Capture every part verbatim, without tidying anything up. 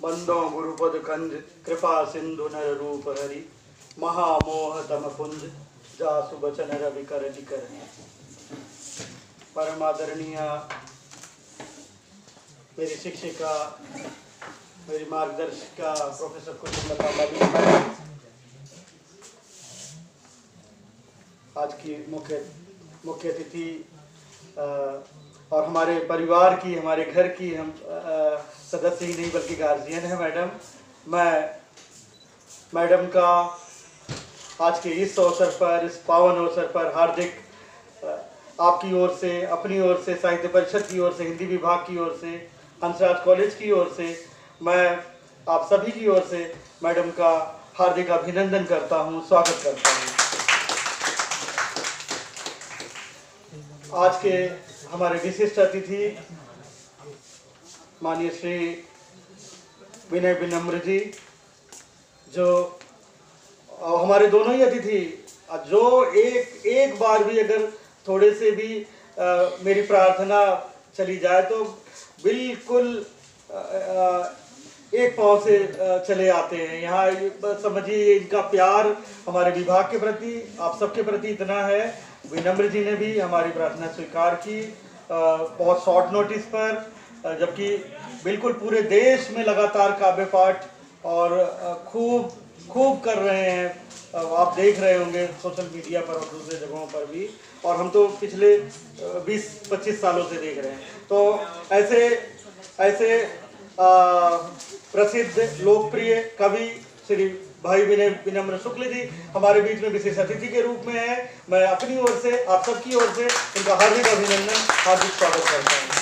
बंदो गुरुपद कंज कृपा सिंधु नर रूप हरि महामोह तम पुंज जासु बचन रवि कर निकर। परम आदरणीय मेरी शिक्षिका, मेरी मार्गदर्शिका प्रोफेसर कुसुमलता मैडम, आज की मुख्य मुख्य अतिथि और हमारे परिवार की, हमारे घर की हम आ, सदस्य ही नहीं बल्कि गार्जियन है मैडम। मैं मैडम का आज के इस अवसर पर, इस पावन अवसर पर हार्दिक आपकी ओर से, अपनी ओर से, साहित्य परिषद की ओर से, हिंदी विभाग की ओर से, हंसराज कॉलेज की ओर से, मैं आप सभी की ओर से मैडम का हार्दिक अभिनंदन करता हूं, स्वागत करता हूं। आज के हमारे विशिष्ट अतिथि माननीय श्री विनय विनम्र जी, जो हमारे दोनों ही अतिथि, जो एक एक बार भी अगर थोड़े से भी आ, मेरी प्रार्थना चली जाए तो बिल्कुल आ, आ, एक पाँव से आ, चले आते हैं। यहाँ समझिए इनका प्यार हमारे विभाग के प्रति, आप सबके प्रति इतना है। विनम्र जी ने भी हमारी प्रार्थना स्वीकार की बहुत शॉर्ट नोटिस पर, जबकि बिल्कुल पूरे देश में लगातार काव्य पाठ और खूब खूब कर रहे हैं। आप देख रहे होंगे सोशल मीडिया पर और दूसरे जगहों पर भी, और हम तो पिछले बीस पच्चीस सालों से देख रहे हैं। तो ऐसे ऐसे प्रसिद्ध लोकप्रिय कवि श्री भाई विनय विनम्र शुक्ल जी हमारे बीच में विशेष अतिथि के रूप में है। मैं अपनी ओर से, आप सबकी ओर से इनका हार्दिक अभिनंदन, हार्दिक स्वागत करता हूँ।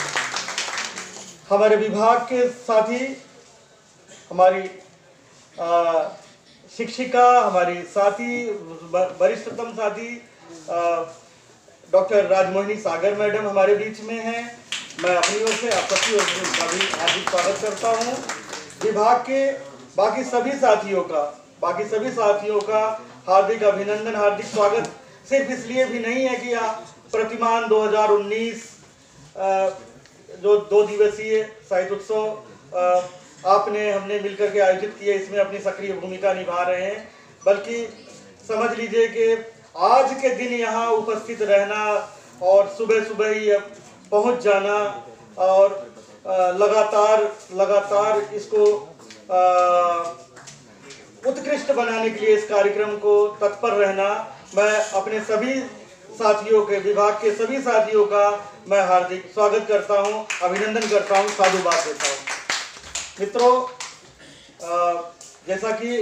हमारे विभाग के साथी, हमारी आ, शिक्षिका, हमारी साथी, वरिष्ठतम साथी डॉक्टर राजमोहिनी सागर मैडम हमारे बीच में हैं। मैं अपनी ओर से, आप सबकी ओर से इनका भी हार्दिक स्वागत करता हूँ। विभाग के बाकी सभी साथियों का बाकी सभी साथियों का हार्दिक अभिनंदन, हार्दिक स्वागत। सिर्फ इसलिए भी नहीं है कि प्रतिमान दो हज़ार उन्नीस जो दो दिवसीय साहित्य उत्सव आपने हमने मिलकर के आयोजित किए, इसमें अपनी सक्रिय भूमिका निभा रहे हैं, बल्कि समझ लीजिए कि आज के दिन यहाँ उपस्थित रहना और सुबह सुबह ही पहुँच जाना और लगातार लगातार इसको उत्कृष्ट बनाने के लिए इस कार्यक्रम को तत्पर रहना, मैं अपने सभी साथियों के, विभाग के सभी साथियों का मैं हार्दिक स्वागत करता हूं, अभिनंदन करता हूं, साधुवाद देता हूं। मित्रों, जैसा कि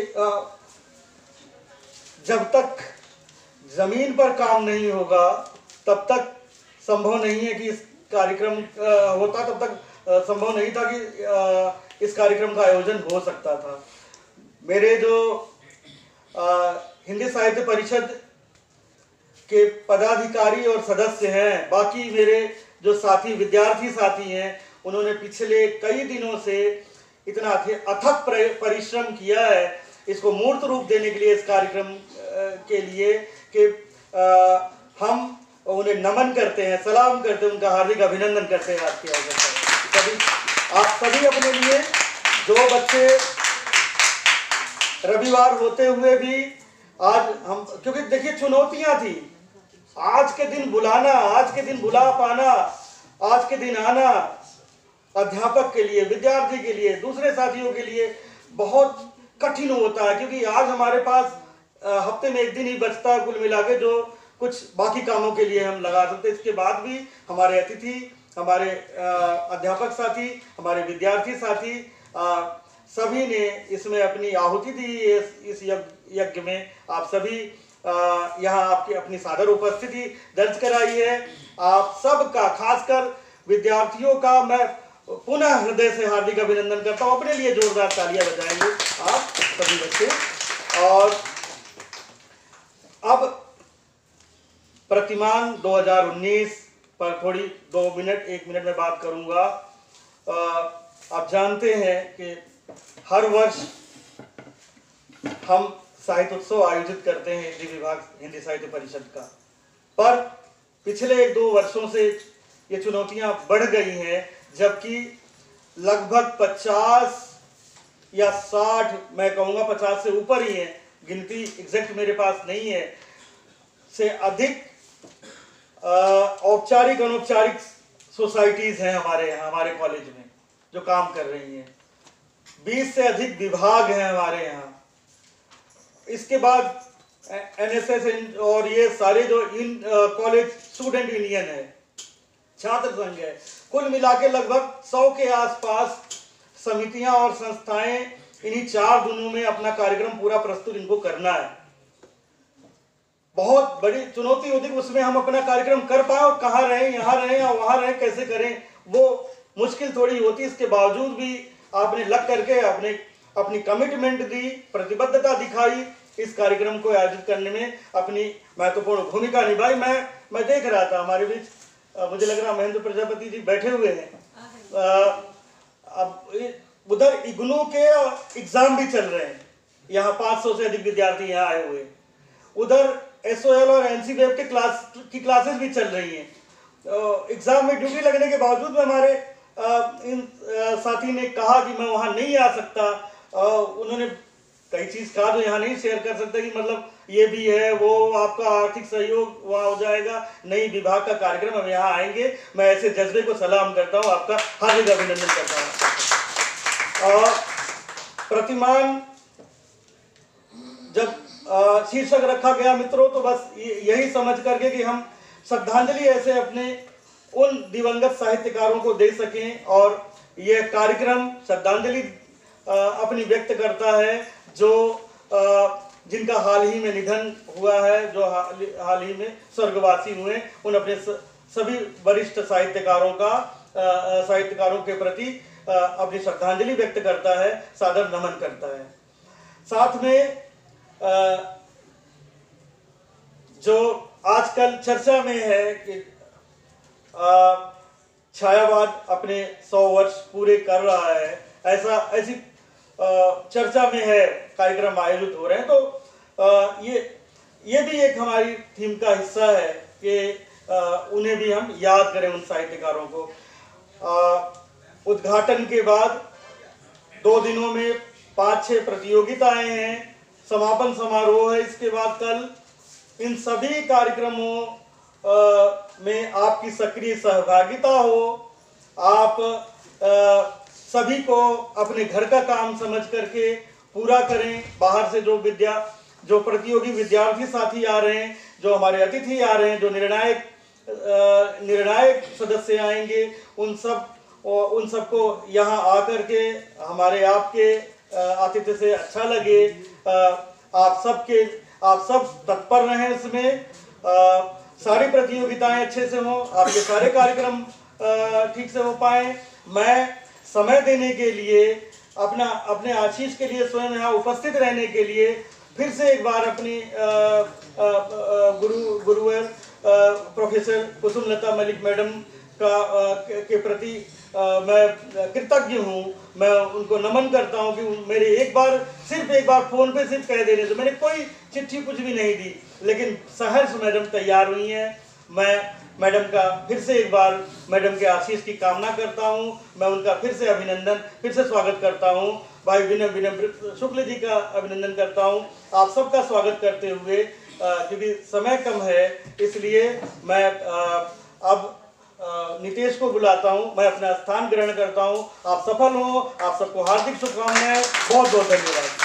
जब तक जमीन पर काम नहीं होगा तब तक संभव नहीं है कि इस कार्यक्रम होता, तब तक संभव नहीं था कि इस कार्यक्रम का आयोजन हो सकता था। मेरे जो आ, हिंदी साहित्य परिषद के पदाधिकारी और सदस्य हैं, बाकी मेरे जो साथी, विद्यार्थी साथी हैं, उन्होंने पिछले कई दिनों से इतना अथक परिश्रम किया है इसको मूर्त रूप देने के लिए, इस कार्यक्रम के लिए, कि हम उन्हें नमन करते हैं, सलाम करते हैं, उनका हार्दिक अभिनंदन करते हैं। आज के अवसर पर सभी आप सभी अपने लिए, जो बच्चे रविवार होते हुए भी आज हम, क्योंकि देखिए चुनौतियां थी, आज के दिन बुलाना, आज के दिन बुला पाना, आज के दिन आना अध्यापक के लिए, विद्यार्थी के लिए, दूसरे साथियों के लिए बहुत कठिन होता है, क्योंकि आज हमारे पास हफ्ते में एक दिन ही बचता है कुल मिला के, जो कुछ बाकी कामों के लिए हम लगा सकते। इसके बाद भी हमारे अतिथि, हमारे अध्यापक साथी, हमारे विद्यार्थी साथी सभी ने इसमें अपनी आहुति दी। इस यज्ञ में आप सभी यहाँ आपकी अपनी सादर उपस्थिति दर्ज कराई है। आप सबका, खासकर विद्यार्थियों का मैं पुनः हृदय से हार्दिक अभिनंदन करता हूँ। अपने लिए जोरदार तालियां बजाएंगे आप सभी बच्चे। और अब प्रतिमान दो हज़ार उन्नीस पर थोड़ी दो मिनट एक मिनट में बात करूंगा। आप जानते हैं कि हर वर्ष हम साहित्य उत्सव आयोजित करते हैं हिंदी विभाग, हिंदी साहित्य परिषद का, पर पिछले एक दो वर्षों से ये चुनौतियां बढ़ गई हैं, जबकि लगभग पचास या साठ, मैं कहूँगा पचास से ऊपर ही हैं, गिनती एग्जैक्ट मेरे पास नहीं है, से अधिक औपचारिक अनौपचारिक सोसाइटीज़ हैं हमारे यहाँ, हमारे कॉलेज में जो काम कर रही हैं। बीस से अधिक विभाग हैं हमारे यहाँ। इसके बाद एनएसएस और ये सारे जो इन कॉलेज स्टूडेंट यूनियन है, छात्र संघ है, कुल मिला के लगभग सौ के आसपास समितियां और संस्थाएं इन्हीं चार दिनों में अपना कार्यक्रम पूरा प्रस्तुत इनको करना है। बहुत बड़ी चुनौती होती है उसमें हम अपना कार्यक्रम कर पाए, और कहाँ रहें, यहाँ रहें या वहाँ रहें, कैसे करें, वो मुश्किल थोड़ी होती है। इसके बावजूद भी आपने लग करके अपने अपनी कमिटमेंट दी, प्रतिबद्धता दिखाई, इस कार्यक्रम को आयोजित करने में अपनी महत्वपूर्ण भूमिका निभाई। मैं मैं देख रहा था हमारे बीच, मुझे लग रहा महेंद्र प्रजापति जी बैठे हुए हैं। आ, अब उधर इग्नू के एग्जाम भी चल रहे हैं, यहाँ पाँच सौ से अधिक विद्यार्थी यहाँ आए हुए। उधर एसओएल और एनसीबीएफ के क्लास की क्लासेस भी चल रही हैं। एग्जाम में ड्यूटी लगने के बावजूद भी हमारे आ, इन आ, साथी ने कहा कि मैं वहाँ नहीं आ सकता। आ, उन्होंने कई चीज़ कहा जो यहाँ नहीं शेयर कर सकता, कि मतलब ये भी है, वो आपका आर्थिक सहयोग वहाँ हो जाएगा, नई विभाग का कार्यक्रम हम यहाँ आएंगे। मैं ऐसे जज्बे को सलाम करता हूँ, आपका हार्दिक अभिनंदन करता हूँ। प्रतिमान जब शीर्षक रखा गया मित्रों, तो बस यही समझ करके कि हम श्रद्धांजलि ऐसे अपने उन दिवंगत साहित्यकारों को दे सकें, और यह कार्यक्रम श्रद्धांजलि अपनी व्यक्त करता है जो जिनका हाल ही में निधन हुआ है, जो हाल ही में स्वर्गवासी हुए, उन अपने सभी वरिष्ठ साहित्यकारों का साहित्यकारों के प्रति अपनी श्रद्धांजलि व्यक्त करता है, सादर नमन करता है। साथ में जो आजकल चर्चा में है कि छायावाद अपने सौ वर्ष पूरे कर रहा है, ऐसा ऐसी चर्चा में है, कार्यक्रम आयोजित हो रहे हैं, तो ये ये भी एक हमारी थीम का हिस्सा है कि उन्हें भी हम याद करें, उन साहित्यकारों को। उद्घाटन के बाद दो दिनों में पाँच छः प्रतियोगिताएं हैं, समापन समारोह है इसके बाद कल। इन सभी कार्यक्रमों में आपकी सक्रिय सहभागिता हो, आप आ, सभी को अपने घर का काम समझ करके पूरा करें। बाहर से जो विद्या जो प्रतियोगी विद्यार्थी साथी आ रहे हैं, जो हमारे अतिथि आ रहे हैं, जो निर्णायक निर्णायक सदस्य आएंगे, उन सब उन सबको यहाँ आकर के हमारे आपके आतिथ्य से अच्छा लगे। आप सबके आप सब तत्पर रहें इसमें, सारी प्रतियोगिताएं अच्छे से हों, आपके सारे कार्यक्रम ठीक से हो पाए। मैं समय देने के लिए, अपना अपने आशीष के लिए, स्वयं यहाँ उपस्थित रहने के लिए फिर से एक बार अपनी गुरु गुरुवर प्रोफेसर कुसुमलता मलिक मैडम का आ, के प्रति आ, मैं कृतज्ञ हूँ। मैं उनको नमन करता हूँ कि मेरे एक बार सिर्फ एक बार फ़ोन पे सिर्फ कह देने से, मैंने कोई चिट्ठी कुछ भी नहीं दी, लेकिन सहर्ष मैडम तैयार हुई हैं। मैं मैडम का फिर से एक बार मैडम के आशीष की कामना करता हूँ। मैं उनका फिर से अभिनंदन फिर से स्वागत करता हूँ। भाई विनय विनय शुक्ल जी का अभिनंदन करता हूँ आप सबका स्वागत करते हुए। क्योंकि समय कम है इसलिए मैं आ, अब नितेश को बुलाता हूँ, मैं अपना स्थान ग्रहण करता हूँ। आप सफल हो, आप सबको हार्दिक शुभकामनाएं, बहुत बहुत धन्यवाद।